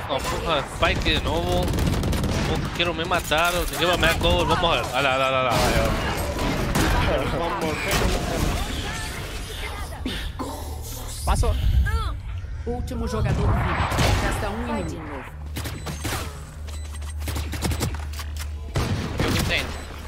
Ó, porra, fight de novo. Quiero me matar, llévame a gol, vamos a ver. Olha lá. Passou. Último jogador vivo. Resta um inimigo. Eu entendo.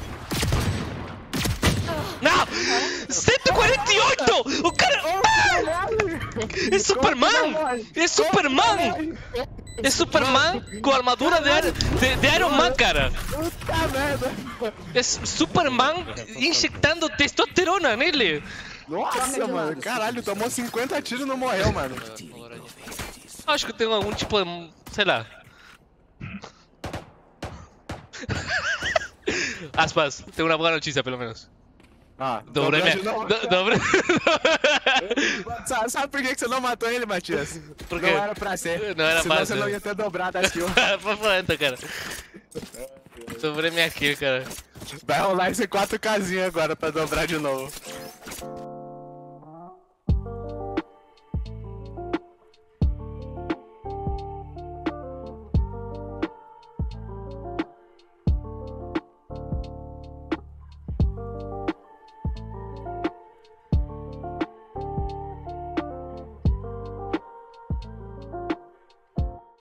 Não! 148! O cara... É Superman! É Superman! É Superman com a armadura de Iron Man, cara! Puta merda! É Superman injectando testosterona nele! Nossa, mano, caralho, tomou 50 tiros e não morreu, mano. Acho que tem algum tipo de... sei lá. Aspas, tenho uma boa notícia pelo menos. Ah, Dobrei minha... Dobrei... Sabe por que você não matou ele, Matias? Por quê? Não era pra ser. Não era Senão pra você ser. não ia ter dobrado a kill. Foi planta, cara. Dobrei minha kill, cara. Vai rolar esse 4Kzinho agora pra dobrar de novo.